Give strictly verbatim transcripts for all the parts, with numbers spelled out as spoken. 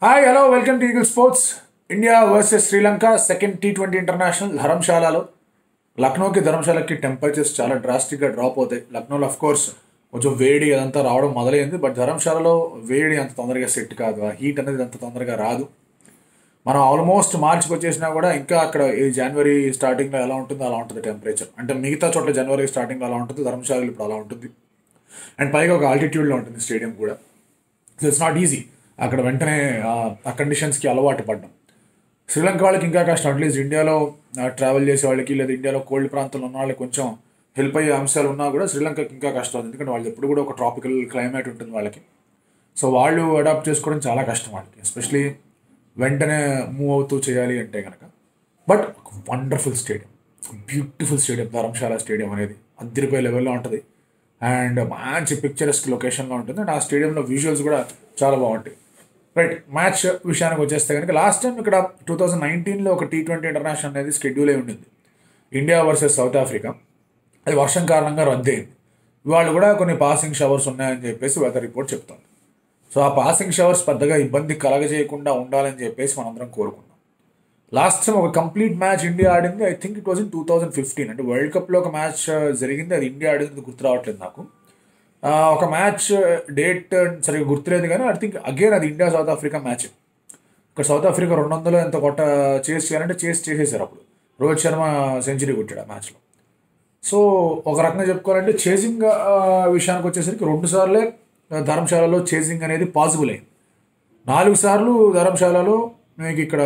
Hi hello welcome to Eagle Sports. India versus Sri Lanka second T twenty international ధర్మశాలలో. లక్నోకి ధర్మశాలకి temperatures చాలా డ్రాస్టిక్గా డ్రాప్ అవుతాయి. లక్నోలో అఫ్ కోర్స్ కొంచెం వేడి అదంతా రావడం మొదలైంది, బట్ ధర్మశాలలో వేడి అంత తొందరగా సెట్ కాదు, ఆ హీట్ అనేది అంత తొందరగా రాదు. మనం ఆల్మోస్ట్ మార్చికి వచ్చేసినా కూడా ఇంకా అక్కడ ఈ జనవరి స్టార్టింగ్లో ఎలా ఉంటుందో అలా ఉంటుంది టెంపరేచర్. అంటే మిగతా చోట్ల జనవరి స్టార్టింగ్లో అలా ఉంటుంది, ధర్మశాలలో ఇప్పుడు అలా ఉంటుంది. అండ్ పైగా ఒక ఆల్టిట్యూడ్లో ఉంటుంది స్టేడియం కూడా. సో ఇట్స్ నాట్ ఈజీ అక్కడ వెంటనే ఆ కండిషన్స్కి అలవాటు పడ్డం. శ్రీలంక వాళ్ళకి ఇంకా కష్టం. అట్లీస్ట్ ఇండియాలో ట్రావెల్ చేసే వాళ్ళకి లేదా ఇండియాలో కోల్డ్ ప్రాంతంలో ఉన్న వాళ్ళకి కొంచెం హెల్ప్ అయ్యే అంశాలు ఉన్నా కూడా శ్రీలంకకి ఇంకా కష్టం, ఎందుకంటే వాళ్ళు ఎప్పుడు కూడా ఒక ట్రాపికల్ క్లైమేట్ ఉంటుంది వాళ్ళకి. సో వాళ్ళు అడాప్ట్ చేసుకోవడం చాలా కష్టం వాళ్ళకి, ఎస్పెషలీ వెంటనే మూవ్ అవుతూ చేయాలి అంటే కనుక. But wonderful stadium, beautiful stadium Dharamshala stadium అనేది అద్దరిపోయే లెవెల్లో ఉంటుంది. అండ్ మంచి పిక్చరస్క్ లొకేషన్లో ఉంటుంది. అండ్ ఆ స్టేడియంలో విజువల్స్ కూడా చాలా బాగుంటాయి. రైట్, మ్యాచ్ విషయానికి వచ్చేస్తే కనుక లాస్ట్ టైం ఇక్కడ టూ థౌజండ్ నైన్టీన్లో ఒక టీ ట్వంటీ ఇంటర్నేషనల్ అనేది షెడ్యూల్ అయి ఉండింది, ఇండియా వర్సెస్ సౌత్ ఆఫ్రికా. అది వర్షం కారణంగా రద్దయింది. ఇవాళ కూడా కొన్ని పాసింగ్ షవర్స్ ఉన్నాయని చెప్పేసి వెదర్ రిపోర్ట్ చెప్తుంది. సో ఆ పాసింగ్ షవర్స్ పెద్దగా ఇబ్బంది కలగజేయకుండా ఉండాలని చెప్పేసి మనందరం కోరుకున్నాం. లాస్ట్ టైం ఒక కంప్లీట్ మ్యాచ్ ఇండియా ఆడింది, I think it was in two thousand fifteen అంటే వరల్డ్ కప్లో ఒక మ్యాచ్ జరిగింది, అది ఇండియా ఆడింది గుర్తు రావట్లేదు నాకు. ఒక మ్యాచ్ డేట్ సరిగ్గా గుర్తులేదు కానీ ఐ థింక్ అగైన్ అది ఇండియా సౌత్ ఆఫ్రికా మ్యాచ్. ఇక్కడ సౌత్ ఆఫ్రికా రెండు వందలు ఎంత కొట్ట చేసి చేయాలంటే చేసి చేసేసారు. అప్పుడు రోహిత్ శర్మ సెంచరీ కొట్టాడు ఆ మ్యాచ్లో. సో ఒక రకంగా చెప్పుకోవాలంటే చేసింగ్ విషయానికి వచ్చేసరికి రెండు సార్లే ధర్మశాలలో చేసింగ్ అనేది పాసిబుల్ అయింది. నాలుగు సార్లు ధర్మశాలలో మీకు ఇక్కడ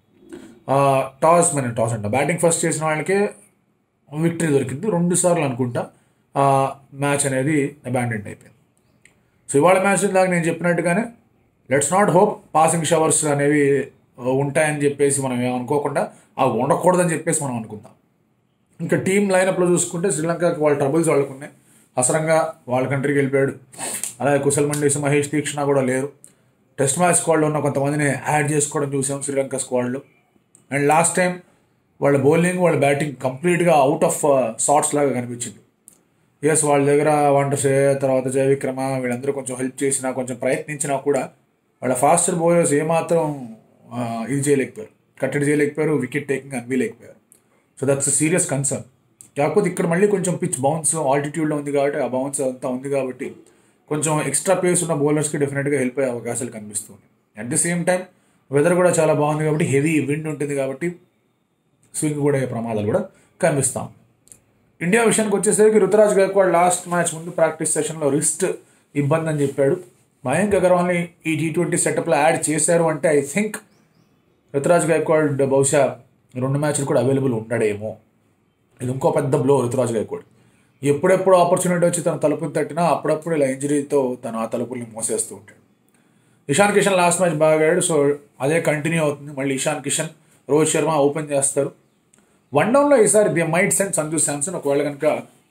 టాస్ మన టాస్ అంట బ్యాటింగ్ ఫస్ట్ చేసిన వాళ్ళకే విక్టరీ దొరికింది. రెండు సార్లు అనుకుంటా మ్యాచ్ అనేది అబాండెంట్ అయిపోయింది. సో ఇవాళ మ్యాచ్ దాకా నేను చెప్పినట్టుగానే let's not hope passing showers అనేవి ఉంటాయని చెప్పేసి మనం ఏమనుకోకుండా అవి ఉండకూడదని చెప్పేసి మనం అనుకుందాం. ఇంకా టీం లైనప్లో చూసుకుంటే శ్రీలంకకి వాళ్ళ ట్రబుల్స్ వాళ్ళకు ఉన్నాయి. హసరంగా వాళ్ళ కంట్రీకి వెళ్ళిపోయాడు, అలాగే కుశల్ మండేసి మహేష్ తీక్షణ కూడా లేరు. టెస్ట్ మ్యాచ్ స్క్వాడ్లో ఉన్న కొంతమందిని యాడ్ చేసుకోవడం చూసాం శ్రీలంక స్క్వాడ్లో. అండ్ లాస్ట్ టైం వాళ్ళ బౌలింగ్ వాళ్ళ బ్యాటింగ్ కంప్లీట్గా అవుట్ ఆఫ్ షాట్స్ లాగా కనిపించింది. ఎస్, వాళ్ళ దగ్గర వంటసే తర్వాత జయవిక్రమ వీళ్ళందరూ కొంచెం హెల్ప్ చేసినా కొంచెం ప్రయత్నించినా కూడా వాళ్ళ ఫాస్టర్ బౌలర్స్ ఏమాత్రం ఇది చేయలేకపోయారు, కట్టడి చేయలేకపోయారు, వికెట్ టేకింగ్ అనిపించలేకపోయారు. So that's serious concern. కాకపోతే ఇక్కడ మళ్ళీ కొంచెం పిచ్ బౌన్స్ ఆల్టిట్యూడ్లో ఉంది కాబట్టి ఆ బౌన్స్ అంతా ఉంది కాబట్టి కొంచెం ఎక్స్ట్రా పేస్ ఉన్న బౌలర్స్కి డెఫినెట్గా హెల్ప్ అయ్యే అవకాశాలు కనిపిస్తుంది. At the same time weather కూడా చాలా బాగుంది కాబట్టి హెవీ విండ్ ఉంటుంది కాబట్టి స్వింగ్ కూడా అయ్యే ప్రమాదాలు కూడా కనిపిస్తాం. ఇండియా విషయానికి వచ్చేసరికి రుతురాజ్ గైక్వాడ్ లాస్ట్ మ్యాచ్ ముందు ప్రాక్టీస్ సెషన్లో రిస్ట్ ఇబ్బంది అని చెప్పాడు. మయాంక్ అగర్వాల్ని ఈ టీ ట్వంటీ సెటప్లో యాడ్ చేశారు అంటే ఐ థింక్ రుతురాజ్ గైక్వాడ్ బహుశా రెండు మ్యాచ్లు కూడా అవైలబుల్ ఉండడేమో. ఇది ఇంకో పెద్ద బ్లో రుతురాజ్ గైక్వాడ్. ఎప్పుడెప్పుడు ఆపర్చునిటీ వచ్చి తన తలుపుని తట్టినా అప్పుడప్పుడు ఇలా ఇంజరీతో తను ఆ తలుపుల్ని మోసేస్తూ ఉంటాడు. ఇషాన్ కిషన్ లాస్ట్ మ్యాచ్ బాగా ఆడాడు, సో అదే కంటిన్యూ అవుతుంది. మళ్ళీ ఇషాన్ కిషన్, రోహిత్ శర్మ ఓపెన్ చేస్తారు. వన్ డౌన్లో ఈసారి they might send Sanju Samson. ఒకవేళ కనుక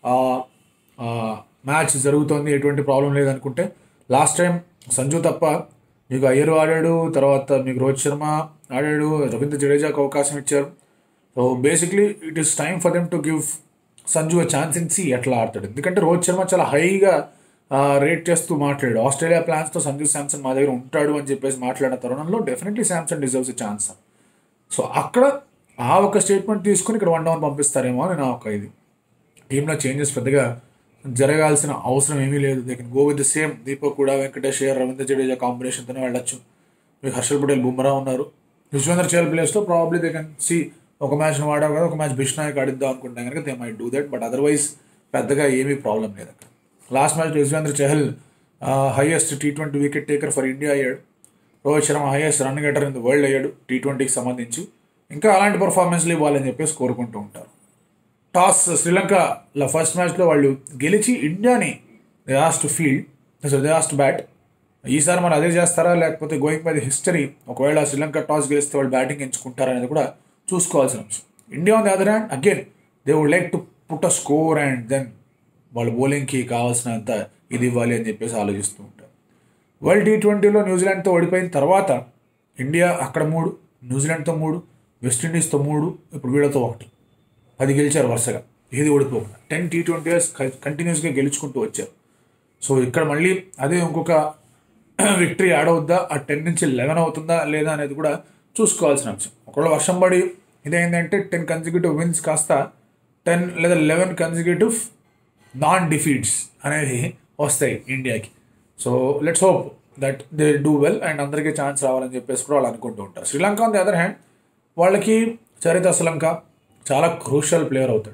మ్యాచ్ జరుగుతోంది ఎటువంటి ప్రాబ్లం లేదనుకుంటే, లాస్ట్ టైం సంజు తప్ప మీకు అయ్యర్ ఆడాడు, తర్వాత మీకు రోహిత్ శర్మ ఆడాడు, రవీంద్ర జడేజాకు అవకాశం ఇచ్చారు. So basically it is time for them to give Sanju a chance in see ఎట్లా ఆడతాడు. ఎందుకంటే రోహిత్ శర్మ చాలా హైగా రేట్ చేస్తూ మాట్లాడాడు. ఆస్ట్రేలియా ప్లాన్స్తో సంజు శాంసన్ మా దగ్గర ఉంటాడు అని చెప్పేసి మాట్లాడిన తరుణంలో definitely Samson deserves a chance. So అక్కడ ఆ ఒక స్టేట్మెంట్ తీసుకుని ఇక్కడ వన్ డౌన్ పంపిస్తారేమో అని నా ఒక ఇది. టీంలో చేంజెస్ పెద్దగా జరగాల్సిన అవసరం ఏమీ లేదు. They can go with the same Deepak కూడా, వెంకటేష్ అయ్యర్, రవీంద్ర జడేజా కాంబినేషన్తోనే వెళ్ళొచ్చు. మీకు హర్షల్ పటేల్, బుమ్రా ఉన్నారు. యుజ్వేంద్ర చహల్ ప్లేస్లో ప్రాబ్లీ దే కెన్ సి ఒక మ్యాచ్ను వాడావు కదా, ఒక మ్యాచ్ బిష్నాయక్ ఆడిద్దాం అనుకుంటే కనుక they might do that. But otherwise పెద్దగా ఏమీ ప్రాబ్లం లేదు అక్కడ. Last match Yuzvendra Chahal highest T twenty wicket taker for India అయ్యాడు. Rohit Sharma highest run getter in the world అయ్యాడు టీ ట్వంటీకి సంబంధించి. ఇంకా అలాంటి పర్ఫార్మెన్స్లు ఇవ్వాలని చెప్పేసి కోరుకుంటూ ఉంటారు. టాస్ శ్రీలంకలో ఫస్ట్ మ్యాచ్లో వాళ్ళు గెలిచి ఇండియాని they asked to field, so they asked bat. ఈసారి మరి అదే చేస్తారా లేకపోతే గోయింగ్ బై ది హిస్టరీ ఒకవేళ శ్రీలంక టాస్ గెలిస్తే వాళ్ళు బ్యాటింగ్ ఎంచుకుంటారా అనేది కూడా చూసుకోవాల్సిన అంశం. India on the other hand again they would like to put a score and then వాళ్ళు బౌలింగ్కి కావాల్సినంత ఇది ఇవ్వాలి అని చెప్పేసి ఆలోచిస్తూ ఉంటారు. వరల్డ్ టీ ట్వంటీలో న్యూజిలాండ్తో ఓడిపోయిన తర్వాత ఇండియా అక్కడ మూడు, న్యూజిలాండ్తో మూడు, వెస్టిండీస్తో మూడు, ఇప్పుడు వీళ్ళతో ఒకటి, పది గెలిచారు వరుసగా, ఏది ఓడిపోకుండా. టెన్ టీ ట్వంటీ ఇయర్స్ కంటిన్యూస్గా గెలుచుకుంటూ వచ్చారు. సో ఇక్కడ మళ్ళీ అదే ఇంకొక విక్టరీ యాడ్ అవుద్దా, ఆ టెన్ నుంచి లెవెన్ అవుతుందా లేదా అనేది కూడా చూసుకోవాల్సిన అంశం. ఒకవేళ వర్షం పడి ఇదేంటంటే టెన్ కన్సిక్యూటివ్ విన్స్ కాస్త టెన్ లేదా లెవెన్ కన్సిక్యూటివ్ నాన్ డిఫీట్స్ అనేది వస్తాయి ఇండియాకి. So let's hope that they do well and అందరికీ ఛాన్స్ రావాలని చెప్పేసి కూడా వాళ్ళు అనుకుంటూ ఉంటారు. Sri Lanka on the other hand వాళ్ళకి చరిత అసలంక చాలా క్రూషియల్ ప్లేయర్ అవుతాడు.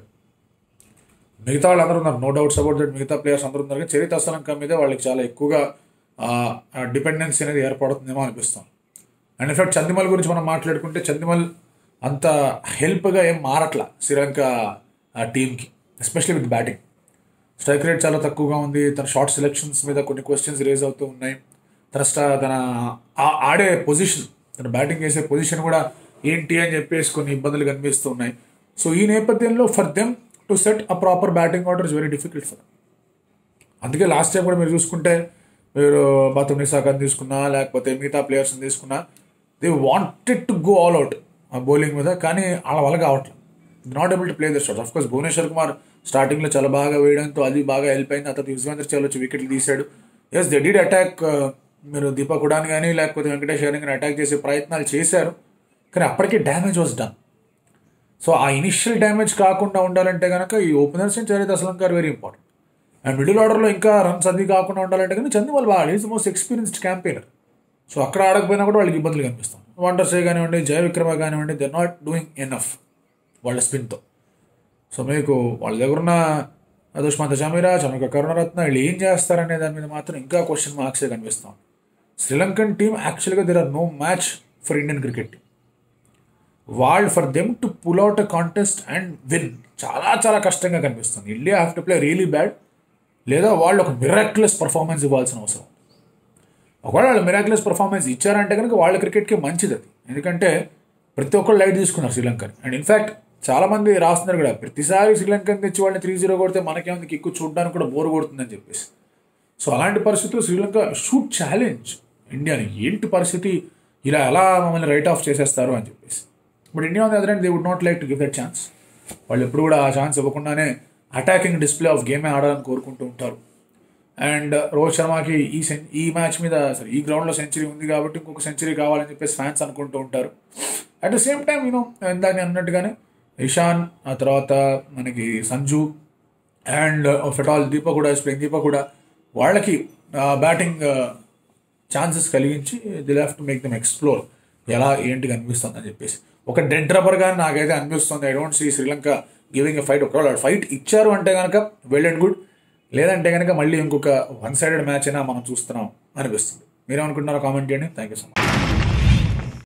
మిగతా వాళ్ళు అందరూ ఉన్నారు, నో డౌట్స్ అబౌట్ దట్, మిగతా ప్లేయర్స్ అందరూ ఉన్నారు, కానీ చరిత అసలంక మీద వాళ్ళకి చాలా ఎక్కువగా డిపెండెన్సీ అనేది ఏర్పడుతుందేమో అనిపిస్తాం. అండ్ ఇన్ఫాక్ట్ చందిమల్ గురించి మనం మాట్లాడుకుంటే చందిమల్ అంత హెల్ప్గా ఏం మారట్లా శ్రీలంక టీంకి, especially with batting. Strike rate చాలా తక్కువగా ఉంది, తన షార్ట్ సెలెక్షన్స్ మీద కొన్ని క్వశ్చన్స్ రేజ్ అవుతూ ఉన్నాయి. తన స్టా తన ఆడే పొజిషన్, తన బ్యాటింగ్ చేసే పొజిషన్ కూడా ఏంటి అని చెప్పేసి కొన్ని ఇబ్బందులు కనిపిస్తూ ఉన్నాయి. సో ఈ నేపథ్యంలో for them to set a proper batting order is very difficult for them. అందుకే లాస్ట్ టైం కూడా మీరు చూసుకుంటే మీరు బాతుమ్ నిసాకాన్ని తీసుకున్నా లేకపోతే మిగతా ప్లేయర్స్ని తీసుకున్నా, they wanted to go all out ఆ బౌలింగ్ మీద, కానీ వాళ్ళ వల్ల కావట్లేదు. Not able to play the shots. Of course Bhuvneshwar Kumar స్టార్టింగ్లో చాలా బాగా వేయడంతో అది బాగా హెల్ప్ అయింది. అతను యుజ్వేంద్ర చహల్ వచ్చి వికెట్లు తీశాడు. ఎస్ దే డిడ్ అటాక్, మీరు దీపక్ హుడాని కానీ లేకపోతే వెంకటేష్ అయ్యర్ కానీ అటాక్ చేసే ప్రయత్నాలు చేశారు, కానీ అప్పటికే డ్యామేజ్ వాజ్ డన్. సో ఆ ఇనిషియల్ డ్యామేజ్ కాకుండా ఉండాలంటే కనుక ఈ openers and Charith Asalanka are very important. And middle ఆర్డర్లో ఇంకా రన్స్ అది కాకుండా ఉండాలంటే కానీ చందిమల్ బాగా is the most experienced campaigner. So అక్కడ ఆడకపోయినా కూడా వాళ్ళకి ఇబ్బందులు కనిపిస్తాం. వండర్సే కానివ్వండి, జయ విక్రమ కానివ్వండి, they are not doing enough వాళ్ళ స్పిన్తో. సో మీకు వాళ్ళ దగ్గర ఉన్న దుష్మంత జమీరా, చమక కరుణరత్న వీళ్ళు ఏం చేస్తారనే దాని మీద మాత్రం ఇంకా క్వశ్చన్ మార్క్సే కనిపిస్తాం. శ్రీలంకన్ టీమ్ యాక్చువల్గా there are no match for Indian cricket team. వాళ్ళు for them to pull out a contest and win చాలా చాలా కష్టంగా కనిపిస్తుంది. India have to play really bad, లేదా వాళ్ళు ఒక మిరాక్యులస్ పర్ఫార్మెన్స్ ఇవ్వాల్సిన అవసరం. ఒకవేళ వాళ్ళు మిరాక్యులస్ పర్ఫార్మెన్స్ ఇచ్చారంటే కనుక వాళ్ళ క్రికెట్కి మంచిది అది, ఎందుకంటే ప్రతి ఒక్కరు లైట్ తీసుకున్నారు శ్రీలంకని. అండ్ ఇన్ఫ్యాక్ట్ చాలామంది రాస్తున్నారు కూడా, ప్రతిసారి శ్రీలంకని తెచ్చి వాళ్ళని త్రీ జీరో కొడితే మనకేమందుకు ఎక్కువ చూడడానికి కూడా బోర్ కొడుతుందని చెప్పేసి. సో అలాంటి పరిస్థితుల్లో శ్రీలంక షుడ్ ఛాలెంజ్ ఇండియాని, ఏంటి పరిస్థితి, ఇలా ఎలా మమ్మల్ని రైట్ ఆఫ్ చేసేస్తారు అని చెప్పేసి. But India on the other hand they would not like to give that chance. వాళ్ళు ఎప్పుడు కూడా ఆ ఛాన్స్ ఇవ్వకుండానే అటాకింగ్ డిస్ప్లే ఆఫ్ గేమే ఆడాలని కోరుకుంటూ ఉంటారు. అండ్ రోహిత్ శర్మకి ఈ సెం ఈ మ్యాచ్ మీద సరే ఈ గ్రౌండ్లో సెంచరీ ఉంది కాబట్టి ఇంకొక సెంచరీ కావాలని చెప్పేసి ఫ్యాన్స్ అనుకుంటూ ఉంటారు. At the same time you know ఇందాక అన్నట్టుగానే ఇషాన్, ఆ తర్వాత మనకి సంజు అండ్ ఫెటాల్ దీపక్ కూడా స్ప్రింగ్ దీపక్ కూడా వాళ్ళకి బ్యాటింగ్ ఛాన్సెస్ కలిగించి they'll have to make them explore ఎలా ఏంటి కనిపిస్తుంది అని చెప్పేసి. ఒక డెడ్ రబ్బర్గా నాకైతే అనిపిస్తుంది. I don't see Sri Lanka giving a fight. ఒకవేళ ఫైట్ ఇచ్చారు అంటే కనుక వెల్ అండ్ గుడ్, లేదంటే కనుక మళ్ళీ ఇంకొక వన్ సైడెడ్ మ్యాచ్ అయినా మనం చూస్తున్నాం అనిపిస్తుంది. మీరేమనుకుంటున్నారో కామెంట్ చేయండి. Thank you so much.